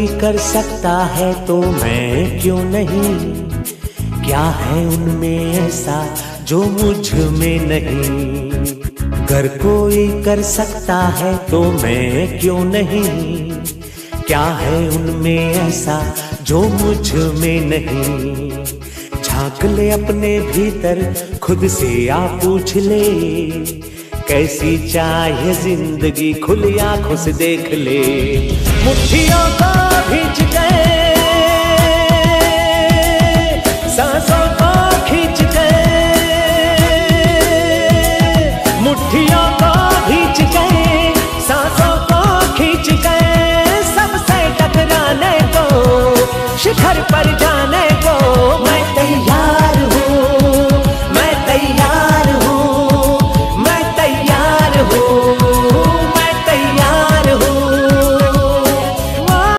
कोई कर सकता है तो मैं क्यों नहीं? क्या है उनमें ऐसा जो मुझ में नहीं? अगर कोई कर सकता है तो मैं क्यों नहीं? क्या है उनमें ऐसा जो मुझ में नहीं? झांक ले अपने भीतर, खुद से आ पूछ ले, कैसी चाहे जिंदगी, खुली आंखों से देख ले। मुट्ठियों को भींच गए, सांसों को खींच गए, मुट्ठियों को भींच गए, सांसों को खींच गए, सबसे टकराने को शिखर पर